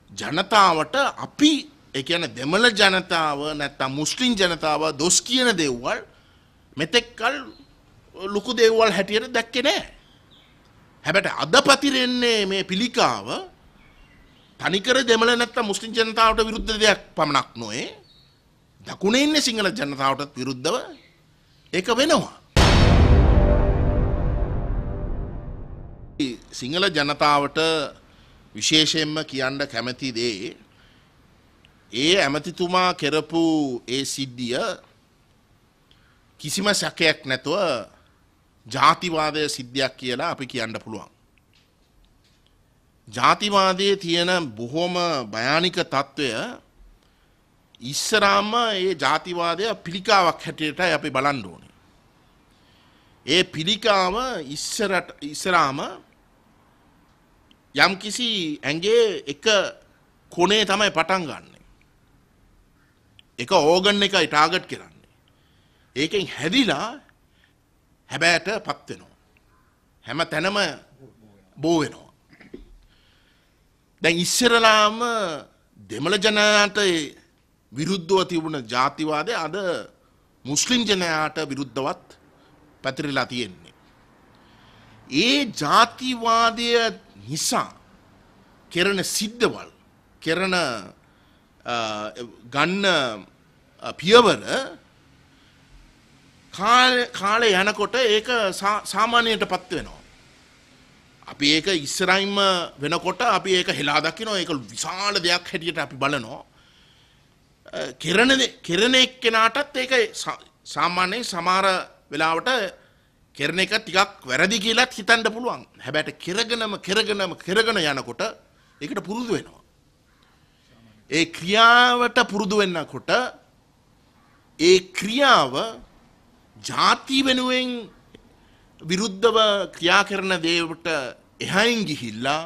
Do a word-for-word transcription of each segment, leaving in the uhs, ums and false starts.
ජනතාවට අපි ඒ කියන්නේ දෙමළ ජනතාව නැත්නම් මුස්ලිම් ජනතාව දොස් කියන දේවල් මෙතෙක්කල් ලොකු දේවල් හැටියට දැක්කේ නැහැ. හැබැයි අද පතිරෙන්නේ මේ පිළිකාව තනිකර දෙමළ නැත්නම් මුස්ලිම් ජනතාවට විරුද්ධ දෙයක් පමණක් නොවේ. දකුණේ ඉන්නේ සිංහල ජනතාවටත් විරුද්ධව ඒක වෙනවා. සිංහල ජනතාවට විශේෂයෙන්ම කියන්න කැමති දේ ඒ ඇමතිතුමා කරපු ඒ සිද්ධිය කිසිම සැකයක් නැතුව ජාතිවාදය සිද්ධියක් කියලා අපි කියන්න පුළුවන්. ජාතිවාදයේ තියෙන බොහොම භයානික తত্ত্বය ඉස්සරාම ඒ ජාතිවාදය පිළිකාවක් හැටියටයි අපි බලන්න ඕනේ. ඒ පිළිකාව ඉස්සරට ඉස්සරාම යම් කිසි ඇඟේ එක කොනේ තමයි පටන් ගන්න. එක ඕගන් එකයි ටාගට් කරන්නේ. ඒකෙන් හැදිලා හැබෑට පත් වෙනවා. හැම තැනම බෝ වෙනවා. දැන් ඉස්සරලාම දෙමළ ජනයාට විරුද්ධව තිබුණ ජාතිවාදය අද මුස්ලිම් ජනයාට විරුද්ධවත් පැතිරලා තියෙන්නේ. ඒ ජාතිවාදය නිසා කරන සිද්ධවල් කරන ගන්න පියවර කාලේ යනකොට ඒක සාමාන්‍යයටපත් වෙනවා. අපි ඒක ඉස්සරහින්ම වෙනකොට අපි ඒක හෙලා දකිනවා. ඒක විශාල දෙයක් හැටියට අපි බලනවා. කරන කරන එක්කෙනාටත් ඒක සාමාන්‍යයෙන් සමහර වෙලාවට කරන එක ටිකක් වැරදි කියලාත් හිතන්න පුළුවන්. හැබැයි කරගෙනම කරගෙනම කරගෙන යනකොට ඒකට පුරුදු වෙනවා. ඒ ක්‍රියාවට පුරුදු වෙනකොට ඒ ක්‍රියාව ಜಾති වෙනුවෙන් විරුද්ධව ක්‍රියා කරන දේවට එහයින් ගිහිල්ලා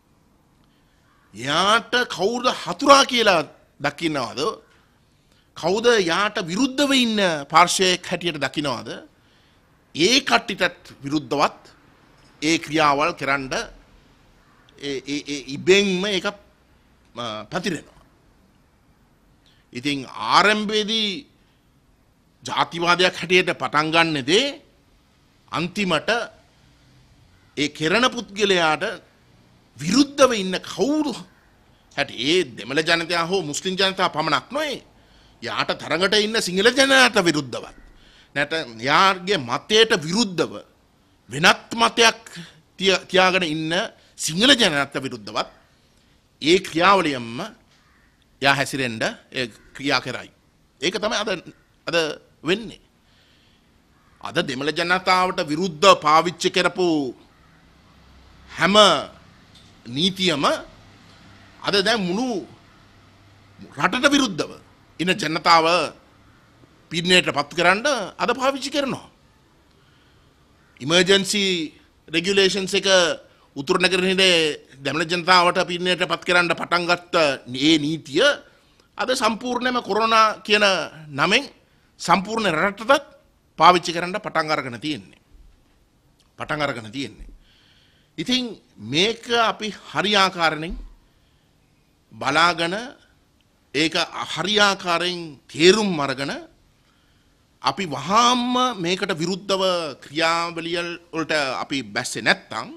යාට කවුද හතුරා කියලා දකින්නවද? කවුද යාට විරුද්ධව ඉන්න පාර්ශ්වයක් හැටියට දකින්නවද? ඒ කට්ටිටත් විරුද්ධවත් ඒ ක්‍රියාවල් කරන්න ඒ ඒ ඉබෙන්ම ඒක පැතිරෙනවා. ඉතින් ආරම්භයේදී ජාතිවාදයක් හැටියට පටන් ගන්න දේ අන්තිමට ඒ කෙරණ පුද්ගලයාට විරුද්ධව ඉන්න කවුරු හැටි ඒ දෙමළ ජනතාව හෝ මුස්ලිම් ජනතාව පමණක් නොවේ. යාට තරඟට ඉන්න සිංහල ජනතාවට විරුද්ධවත්. නැත්නම් යාගේ මතයට විරුද්ධව වෙනත් මතයක් තියාගෙන ඉන්න සිංහල ජනතාවට විරුද්ධවත් ඒ ක්‍රියාවලියම යා හැසිරෙන්න ඒ ක්‍රියා කරයි. ඒක තමයි අද අද වෙන්නේ. අද දෙමළ ජනතාවට විරුද්ධ පාවිච්චි කරපු හැම නීතියම අද දැන් මුළු රටට විරුද්ධව ඉන්න ජනතාව පින්නේට පත් කරන්න අද පාවිච්චි කරනවා. ඉමර්ජන්සි රෙගියුලේෂන්ස් එක උතුරු නගරයේ දෙමළ ජනතාවට පින්නේට පත් කරන්න පටන් ගත්ත මේ නීතිය අද සම්පූර්ණයෙන්ම කොරෝනා කියන නමෙන් සම්පූර්ණ රටටත් පාවිච්චි කරන්න පටන් අරගෙන තියෙන්නේ. පටන් අරගෙන තියෙන්නේ. ඉතින් මේක අපි හරියාකාරයෙන් බලාගෙන ඒක හරියාකාරයෙන් තේරුම් අරගෙන අපි වහාම මේකට විරුද්ධව ක්‍රියාවලිය වලට අපි බැස්සේ නැත්තම්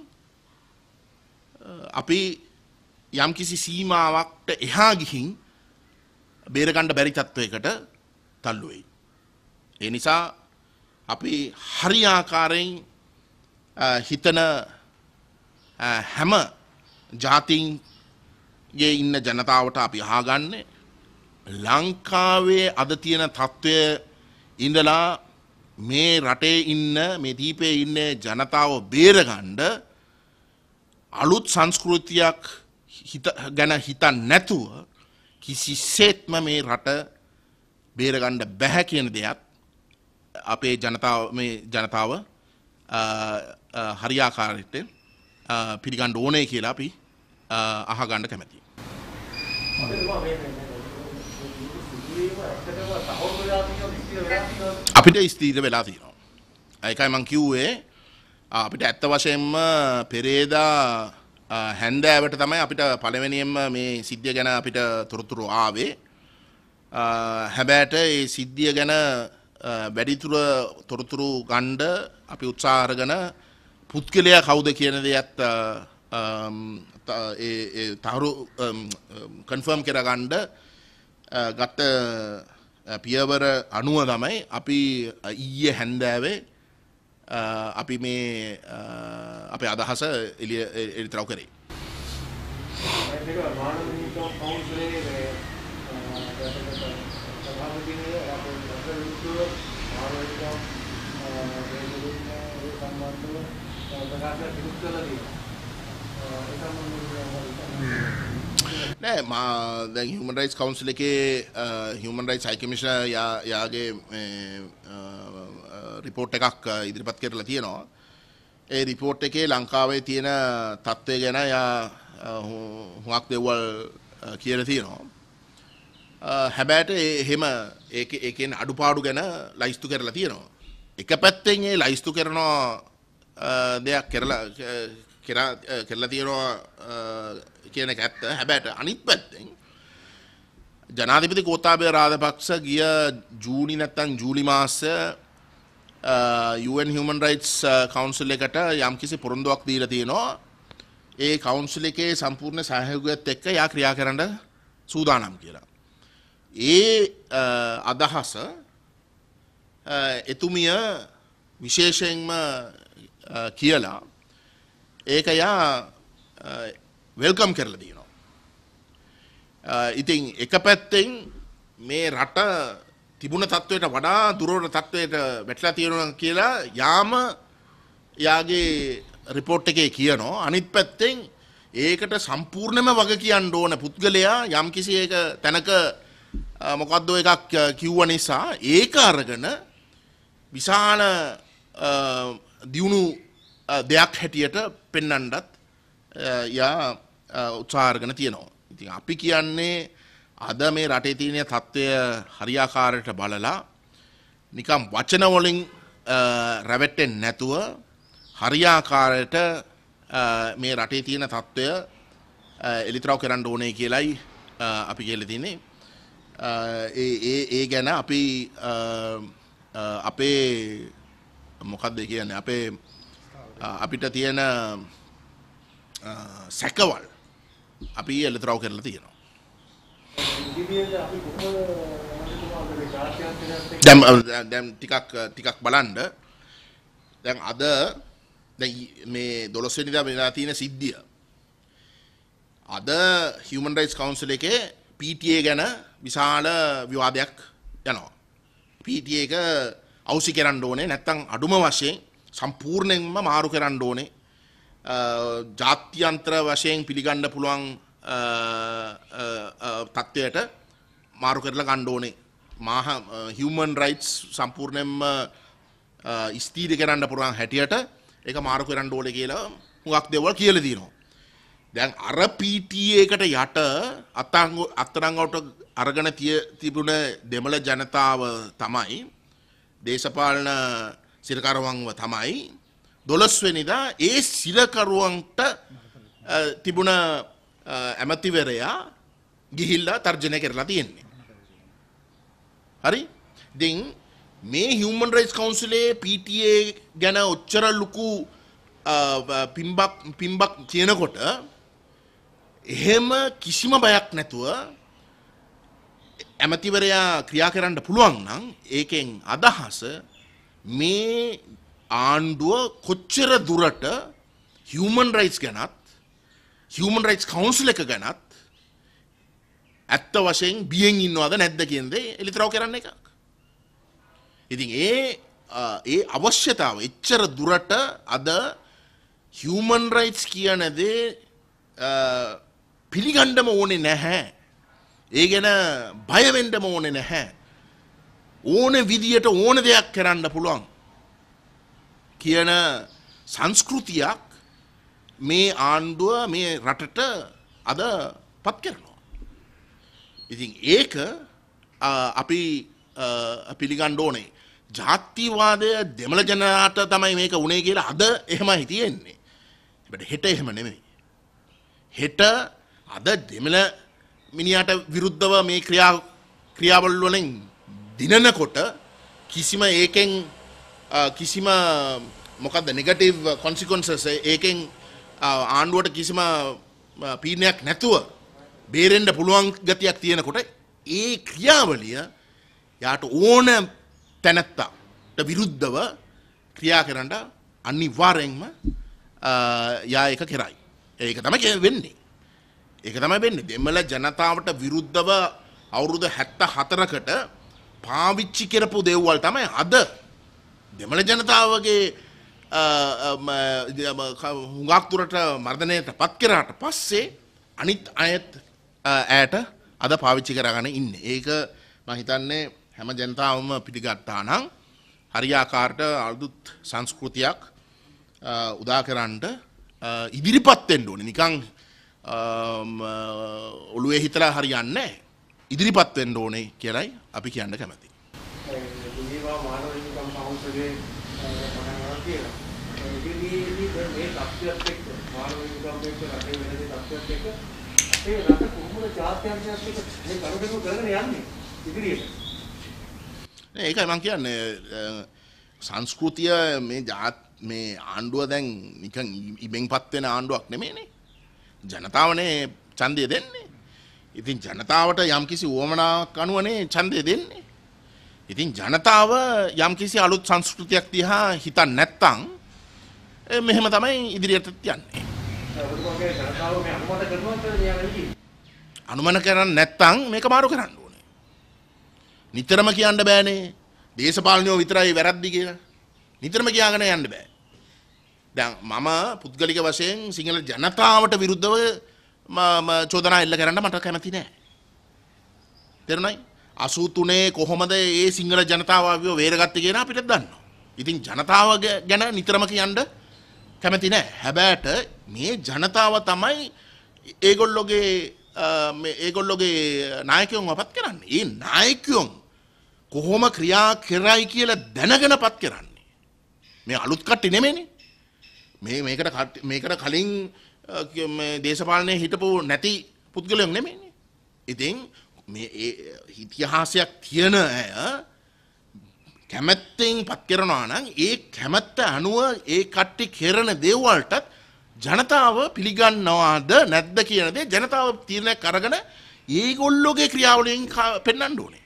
අපි යම්කිසි සීමාවකට එහා ගිහින් බේර ගන්න බැරි තත්වයකට තල්ලු වෙයි. ඒ නිසා අපි හරියාකාරයෙන් හිතන හැම ජාතීන්ගේ ඉන්න ජනතාවට අපි අහගන්නේ ලංකාවේ අද තියෙන තත්ත්වය ඉඳලා මේ රටේ ඉන්න මේ දීපේ ඉන්න ජනතාව බේරගන්න අලුත් සංස්කෘතියක් ගැන හිතන්නේ නැතුව කිසිසේත්ම මේ රට බේරගන්න බැහැ කියන දෙයක් අපේ ජනතාව මේ ජනතාව හරියාකාරයට පිළිගන්න ඕනේ කියලා අපි අහගන්න කැමතියි. අපිට ස්ථීර වෙලා තියෙනවා. ඒකයි මම කිව්වේ අපිට ඇත්ත වශයෙන්ම පෙරේදා හැන්දෑවට තමයි අපිට පළවෙනියෙන්ම මේ සිද්ධිය ගැන අපිට තොරතුරු ආවේ. හැබැයිට ඒ සිද්ධිය ගැන වැඩිතුර තොරතුරු ගන්න අපි උත්සාහ කරගෙන පුද්ගලයා කවුද කියන දේත් ඒ තහරු කන්ෆර්ම් කරගන්න ගත පියවර අනුව තමයි අපි ඊයේ හැන්දෑවේ අපි මේ අපේ අදහස එළිය එළිතරව් කරේ. නෑ මා දැන් Human Rights Council එකේ Human Rights High Commissioner යා යාගේ රිපෝට් එකක් ඉදිරිපත් කරලා තියෙනවා. ඒ රිපෝට් එකේ ලංකාවේ තියෙන තත්ත්වය ගැන යා හුඟක් දේවල් කියලා තියෙනවා. හැබැයිට එහෙම ඒක ඒකෙන් අඩුපාඩු ගැන ලයිස්තු කරලා තියෙනවා. එක පැත්තෙන් ඒ ලයිස්තු කරන දෙයක් කරලා කරලා කරලා තියෙනවා කියන එක ඇත්ත. හැබැයිට අනිත් පැත්තෙන් ජනාධිපති ගෝඨාභය රාජපක්ෂ ගිය ජූනි නැත්නම් ජූලි මාසයේ U N Human Rights Council එකට යම්කිසි පොරොන්දුවක් දීලා තියෙනවා. ඒ කවුන්සිල් එකේ සම්පූර්ණ සහයෝගයත් එක්ක යා ක්‍රියා කරන්න සූදානම් කියලා. ඒ අදහස එතුමිය විශේෂයෙන්ම කියලා ඒක යා වෙල්කම් කරලා දිනවා. ඉතින් එක පැත්තෙන් මේ රට තිබුණ තත්වයට වඩා දුරවන තත්වයට වැටලා තියෙනවා කියලා යාම යාගේ රිපෝට් එකේ කියනවා. අනිත් පැත්තෙන් ඒකට සම්පූර්ණයෙන්ම වග කියන්න ඕන පුද්ගලයා යම්කිසි එක තැනක මොකද්ද එකක් කිව්ව නිසා ඒක අරගෙන විශාල දියුණු දෙයක් හැටියට පෙන්වන්නත් යා උත්සාහ කරගෙන තියෙනවා. ඉතින් අපි කියන්නේ අද මේ රටේ තියෙන තත්ත්වය හරියාකාරයට බලලා නිකම් වචන වලින් රැවටෙන්නේ නැතුව හරියාකාරයට මේ රටේ තියෙන තත්ත්වය එලිතරව් කරන්න ඕනේ කියලයි අපි කියලා තියෙන්නේ. ඒ ඒ ඒ ගැන අපි අපේ මොකක්ද කියන්නේ අපේ අපිට තියෙන සැකවල් අපි එලිතරව් කරලා තියෙනවා. දැන් දැන් ටිකක් ටිකක් බලන්න දැන් අද දැන් මේ දොළොස් වෙනිදා වෙලා තියෙන සිද්ධිය අද Human Rights Council එකේ P T A ගැන විශාල විවාදයක් යනවා. P T A එක අවසි කරන්න ඕනේ නැත්නම් අඩුම වශයෙන් සම්පූර්ණයෙන්ම මාරු කරන්න ඕනේ. ජාත්‍යන්තර වශයෙන් පිළිගන්න පුළුවන් තත්ත්වයට මාරු කරලා ගන්න ඕනේ. මහ human rights සම්පූර්ණයෙන්ම ස්ථීර කරන්න පුළුවන් හැටියට ඒක මාරු කරන්න ඕනේ කියලා හුඟක් දේවල් කියලා දිනවා. දැන් අර P T A එකට යට අත්අංග අත්අංගවට අරගෙන තිබුණ දෙමළ ජනතාව තමයි දේශපාලන සිරකරුවන්ව තමයි දොළොස් වෙනිදා ඒ සිරකරුවන්ට තිබුණ ඇමතිවරයා ගිහිල්ලා තර්ජනය කරලා තියෙන්නේ. හරි? ඉතින් මේ Human Rights Council එකේ P T A ගැන ඔච්චර ලොකු පිම්බක් පිම්බක් කියනකොට එහෙම කිසිම බයක් නැතුව ඇමතිවරයා ක්‍රියා කරන්න පුළුවන් නම් ඒකෙන් අදහස මේ ආණ්ඩුව කොච්චර දුරට human rights ගැනත් Human Rights Council එක ගැනත් ඇත්ත වශයෙන් බියෙන් ඉන්නවද නැද්ද කියන දේ එලිතරව් කරන්න එකක්. ඉතින් ඒ ඒ අවශ්‍යතාව එච්චර දුරට අද human rights කියන දේ පිළිගන්නම ඕනේ නැහැ. ඒ ගැන බය වෙන්නම ඕනේ නැහැ. ඕන විදියට ඕන දෙයක් කරන්න පුළුවන් කියන සංස්කෘතියක් මේ ආණ්ඩුව මේ රටට අද පත් කරනවා. ඉතින් ඒක අපි පිළිගන්න ඕනේ. ජාතිවාදය දෙමළ ජනතාවට තමයි මේක උනේ කියලා අද එහෙමයි තියෙන්නේ. හැබැයි හෙට එහෙම නෙමෙයි. හෙට අද දෙමළ මිනිහට විරුද්ධව මේ ක්‍රියා ක්‍රියාවල් වලින් දිනනකොට කිසිම ඒකෙන් කිසිම මොකද්ද නෙගටිව් කොන්සික්වන්සස් ඒකෙන් ආණ්ඩුවට කිසිම පීඩනයක් නැතුව බේරෙන්න පුළුවන් ගතියක් තියෙනකොට ඒ ක්‍රියාවලිය යාට ඕන තැනැත්තාට විරුද්ධව ක්‍රියා කරන්න අනිවාර්යෙන්ම යා එක කරයි. ඒක තමයි වෙන්නේ. ඒක තමයි වෙන්නේ. දෙමළ ජනතාවට විරුද්ධව අවුරුදු හැත්තෑ හතරකට පාවිච්චි කරපු දේවල් තමයි අද දෙමළ ජනතාවගේ හුඟක් දුරට මර්ධනයට පත් කරාට පස්සේ අනිත් අයත් ඈට අද පාවිච්චි කරගෙන ඉන්නේ. ඒක මම හිතන්නේ හැම ජනතාවම පිළිගත්තා නම් හරියාකාරට අලුත් සංස්කෘතියක් උදා කරන්න ඉදිරිපත් වෙන්න ඕනේ. නිකන් ඔළුවේ හිතලා හරියන්නේ නැහැ. ඉදිරිපත් වෙන්න ඕනේ කියලායි අපි කියන්න කැමතියි. ජනීවා මානව හිමිකම් කවුන්සිලේ පටන් කියලා. ඒකෙදී මේ තත්ත්වයක් එක්ක මානව හිමිකම් එක්ක රටේ වෙන දේ තත්ත්වයක් එක්ක අපේ රට කොහොමද ජාත්‍යන්තයක් එක්ක මේ කරුණු කරගෙන යන්නේ ඉදිරියට? ඒකයි මම කියන්නේ සංස්කෘතිය මේ මේ ආණ්ඩුව දැන් නිකන් ඉබෙන්පත් වෙන ආණ්ඩුවක් නෙමෙයිනේ. ජනතාවනේ ඡන්දය දෙන්නේ. ඉතින් ජනතාවට යම්කිසි උවමනාවක් අනුවනේ ඡන්දය දෙන්නේ. ඉතින් ජනතාව යම්කිසි අලුත් සංස්කෘතියක් දිහා හිතන්නේ නැත්තම් මෙහෙම තමයි ඉදිරියට යන්නේ. අනුමත කරන්නේ නැත්තම් මේක මාරු කරන්න ඕනේ. නිතරම කියන්න බෑනේ දේශපාලනයෝ විතරයි වැරද්දි කියලා. නිතරම කියාගෙන යන්න බෑ. දැන් මම පුද්ගලික වශයෙන් සිංහල ජනතාවට විරුද්ධව මම චෝදනා එල්ල කරන්න මට කැමති නෑ. තේරුණායි? අසූ තුනේ කොහොමද ඒ සිංහල ජනතාව ආවිව වේරගත්තේ කියන අපිට දන්නවා. ඉතින් ජනතාව ගැන නිතරම කියන්න කැමති නෑ. හැබැයිට මේ ජනතාව තමයි ඒගොල්ලෝගේ මේ ඒගොල්ලෝගේ නායකයන්ව පත් කරන්නේ. ඒ නායකයන් කොහොම ක්‍රියා කරයි කියලා දැනගෙනපත් කරන්නේ. මේ අලුත් කට්ටිය නෙමෙයිනේ. මේ මේකට මේකට කලින් මේ දේශපාලනයේ හිටපු නැති පුද්ගලයන් නෙමෙයිනේ. ඉතින් මේ ඉතිහාසයක් තියෙන අය කැමැත්තෙන් පත් කරනවා නම් ඒ කැමැත්ත අනුව ඒ කට්ටිය කරන දේවල්ටත් ජනතාව පිළිගන්නවද නැද්ද කියන දේ ජනතාව තීරණයක් අරගෙන ඒගොල්ලෝගේ ක්‍රියාවලියෙන් පෙන්වන්න ඕනේ.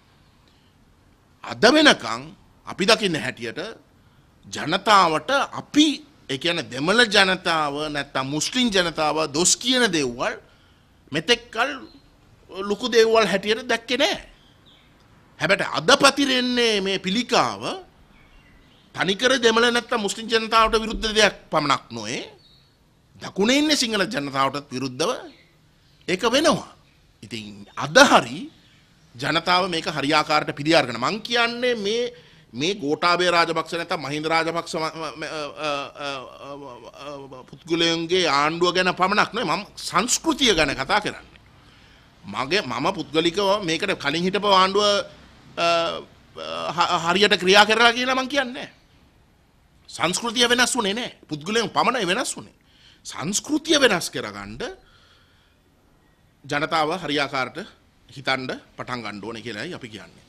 අද වෙනකන් අපි දකින්න හැටියට ජනතාවට අපි ඒ කියන්නේ දෙමළ ජනතාව නැත්නම් මුස්ලිම් ජනතාව දොස් කියන දේවල් මෙතෙක්කල් ලොකු දේවල් හැටියට දැක්කේ නැහැ. හැබැයි අද පතිරෙන්නේ මේ පිළිකාව තනිකර දෙමළ නැත්නම් මුස්ලිම් ජනතාවට විරුද්ධ දෙයක් පමණක් නොවේ. දකුණේ ඉන්නේ සිංහල ජනතාවටත් විරුද්ධව ඒක වෙනවා. ඉතින් අද හරි ජනතාව මේක හරියාකාරට පිළිඅරගෙන මං කියන්නේ මේ මේ ගෝඨාභය රාජපක්ෂ නැත්නම් මහින්ද රාජපක්ෂ පුද්ගලයන්ගේ ආණ්ඩුව ගැන පමණක් නෙවෙයි මම සංස්කෘතිය ගැන කතා කරන්නේ. මගේ මම පුද්ගලිකව මේකට කලින් හිටපු ආණ්ඩුව හරියට ක්‍රියා කරලා කියලා මං කියන්නේ. සංස්කෘතිය වෙනස් වුණේ නැහැ. පුද්ගලයන් පමණයි වෙනස් වුණේ. සංස්කෘතිය වෙනස් කරගන්න ජනතාව හරියාකාරට හිතන්න පටන් ගන්න ඕනේ කියලායි අපි කියන්නේ.